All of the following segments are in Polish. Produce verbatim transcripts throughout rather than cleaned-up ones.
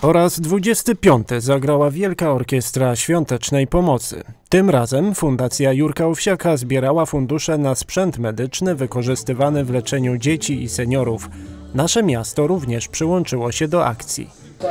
Po raz dwudziesty piąty zagrała Wielka Orkiestra Świątecznej Pomocy. Tym razem Fundacja Jurka Owsiaka zbierała fundusze na sprzęt medyczny wykorzystywany w leczeniu dzieci i seniorów. Nasze miasto również przyłączyło się do akcji.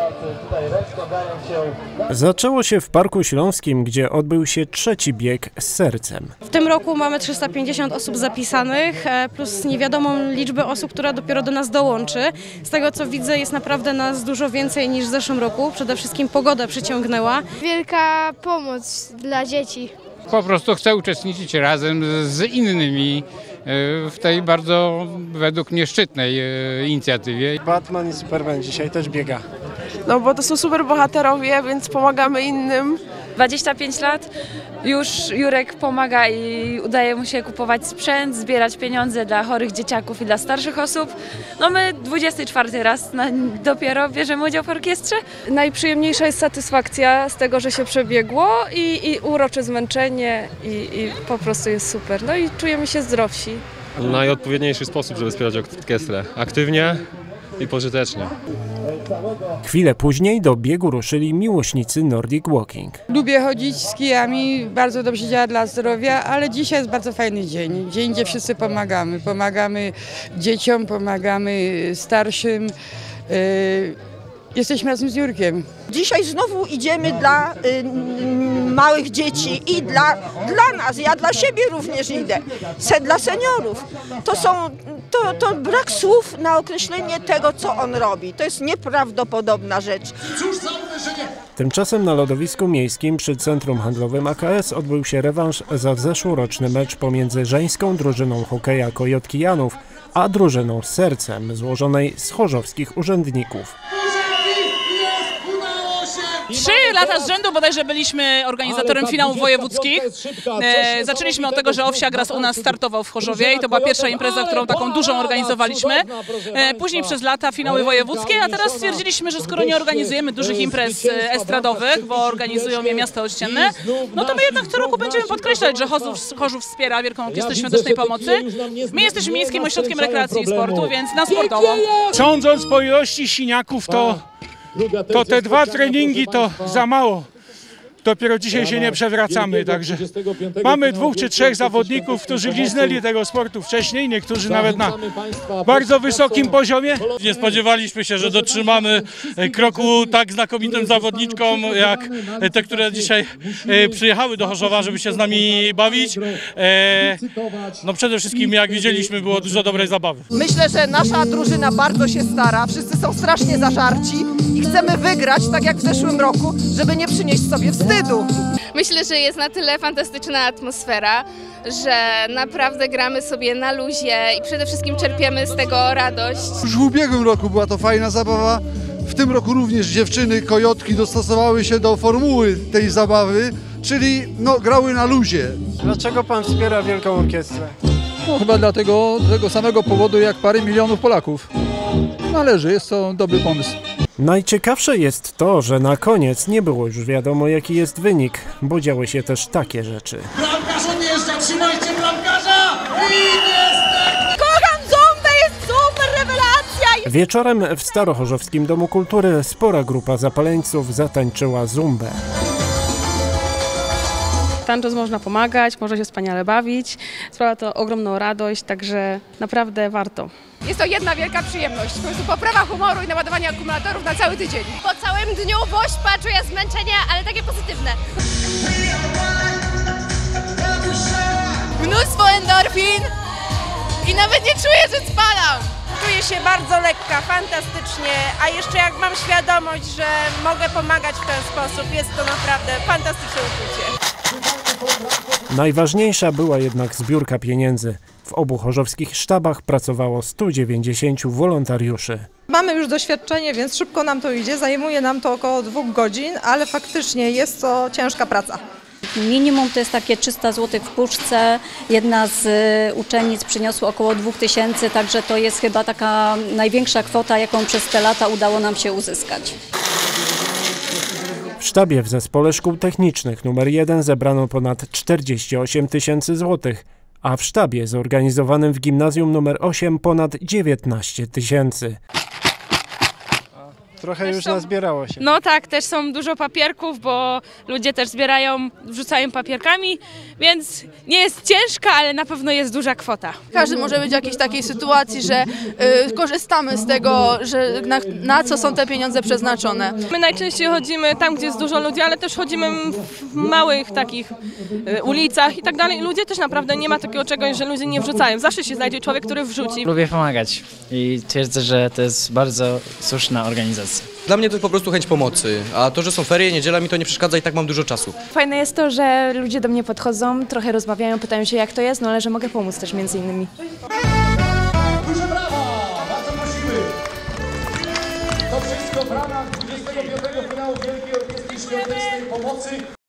Zaczęło się w Parku Śląskim, gdzie odbył się trzeci bieg z sercem. W tym roku mamy trzysta pięćdziesiąt osób zapisanych, plus niewiadomą liczbę osób, która dopiero do nas dołączy. Z tego co widzę, jest naprawdę nas dużo więcej niż w zeszłym roku. Przede wszystkim pogoda przyciągnęła. Wielka pomoc dla dzieci. Po prostu chcę uczestniczyć razem z innymi w tej bardzo, według mnie, szczytnej inicjatywie. Batman i Superman dzisiaj też biega. No bo to są super bohaterowie, więc pomagamy innym. dwadzieścia pięć lat, już Jurek pomaga i udaje mu się kupować sprzęt, zbierać pieniądze dla chorych dzieciaków i dla starszych osób. No my dwudziesty czwarty raz na, dopiero bierzemy udział w orkiestrze. Najprzyjemniejsza jest satysfakcja z tego, że się przebiegło i, i urocze zmęczenie i, i po prostu jest super. No i czujemy się zdrowsi. Najodpowiedniejszy sposób, żeby wspierać orkiestrę. Aktywnie i pożytecznie. Chwilę później do biegu ruszyli miłośnicy Nordic Walking. Lubię chodzić z kijami, bardzo dobrze działa dla zdrowia, ale dzisiaj jest bardzo fajny dzień. Dzień, gdzie wszyscy pomagamy. Pomagamy dzieciom, pomagamy starszym. Yy, jesteśmy razem z Jurkiem. Dzisiaj znowu idziemy dla y, małych dzieci i dla, dla nas. Ja dla siebie również idę. Se dla seniorów. To są, to, to brak słów na określenie tego, co on robi. To jest nieprawdopodobna rzecz. Tymczasem na lodowisku miejskim przy Centrum Handlowym A K S odbył się rewanż za zeszłoroczny mecz pomiędzy żeńską drużyną hokeja Kojotki Janów a drużyną z sercem złożonej z chorzowskich urzędników. Trzy lata z rzędu bodajże byliśmy organizatorem finałów wojewódzkich. E, zaczęliśmy od tego, że Owsiak raz u nas startował w Chorzowie i to była pierwsza impreza, którą taką dużą organizowaliśmy. E, później przez lata finały wojewódzkie, a teraz stwierdziliśmy, że skoro nie organizujemy dużych imprez estradowych, bo organizują je miasta ościenne, no to my jednak co roku będziemy podkreślać, że Chorzów, Chorzów wspiera Wielką Orkiestrę Świątecznej Pomocy. My jesteśmy Miejskim Ośrodkiem Rekreacji i Sportu, więc na sportowo. Sądząc po ilości siniaków, to to te dwa treningi to za mało. Dopiero dzisiaj się nie przewracamy, także mamy dwóch czy trzech zawodników, którzy liznęli tego sportu wcześniej, niektórzy nawet na bardzo wysokim poziomie. Nie spodziewaliśmy się, że dotrzymamy kroku tak znakomitym zawodniczkom, jak te, które dzisiaj przyjechały do Chorzowa, żeby się z nami bawić. No przede wszystkim, jak widzieliśmy, było dużo dobrej zabawy. Myślę, że nasza drużyna bardzo się stara, wszyscy są strasznie zażarci i chcemy wygrać, tak jak w zeszłym roku, żeby nie przynieść sobie wstydu. Myślę, że jest na tyle fantastyczna atmosfera, że naprawdę gramy sobie na luzie i przede wszystkim czerpiemy z tego radość. Już w ubiegłym roku była to fajna zabawa. W tym roku również dziewczyny, kojotki dostosowały się do formuły tej zabawy, czyli no, grały na luzie. Dlaczego pan wspiera Wielką Orkiestrę? No, chyba dlatego, z tego samego powodu jak parę milionów Polaków. Należy, jest to dobry pomysł. Najciekawsze jest to, że na koniec nie było już wiadomo, jaki jest wynik, bo działy się też takie rzeczy. Bramkarz odjeżdża, trzymajcie bramkarza! I niestety... Kocham Zumbę, jest super rewelacja! Wieczorem w Starochorzowskim Domu Kultury spora grupa zapaleńców zatańczyła zumbę. Tańcząc można pomagać, można się wspaniale bawić. Sprawia to ogromną radość, także naprawdę warto. Jest to jedna wielka przyjemność, po prostu poprawa humoru i naładowanie akumulatorów na cały tydzień. Po całym dniu wośpa czuję zmęczenie, ale takie pozytywne. Mnóstwo endorfin i nawet nie czuję, że spalam. Czuję się bardzo lekka, fantastycznie, a jeszcze jak mam świadomość, że mogę pomagać w ten sposób, jest to naprawdę fantastyczne uczucie. Najważniejsza była jednak zbiórka pieniędzy. W obu chorzowskich sztabach pracowało stu dziewięćdziesięciu wolontariuszy. Mamy już doświadczenie, więc szybko nam to idzie. Zajmuje nam to około dwóch godzin, ale faktycznie jest to ciężka praca. Minimum to jest takie trzysta złotych w puszce. Jedna z uczennic przyniosła około dwóch tysięcy, także to jest chyba taka największa kwota, jaką przez te lata udało nam się uzyskać. W sztabie w Zespole Szkół Technicznych numer jeden zebrano ponad czterdzieści osiem tysięcy złotych, a w sztabie zorganizowanym w Gimnazjum numer osiem ponad dziewiętnaście tysięcy. Trochę Też już są- nazbierało się. No tak, też są dużo papierków, bo ludzie też zbierają, wrzucają papierkami, więc nie jest ciężka, ale na pewno jest duża kwota. Każdy może być w jakiejś takiej sytuacji, że y, korzystamy z tego, że na, na co są te pieniądze przeznaczone. My najczęściej chodzimy tam, gdzie jest dużo ludzi, ale też chodzimy w małych takich y, ulicach i tak dalej. Ludzie też naprawdę nie ma takiego czegoś, że ludzie nie wrzucają. Zawsze się znajdzie człowiek, który wrzuci. Lubię pomagać i twierdzę, że to jest bardzo słuszna organizacja. Dla mnie to po prostu chęć pomocy, a to, że są ferie, niedziela mi to nie przeszkadza i tak mam dużo czasu. Fajne jest to, że ludzie do mnie podchodzą, trochę rozmawiają, pytają się jak to jest, no ale że mogę pomóc też między innymi. Duże brawa! Bardzo prosimy. To wszystko w ramach dwudziestego piątego finału Wielkiej Orkiestry Świątecznej Pomocy.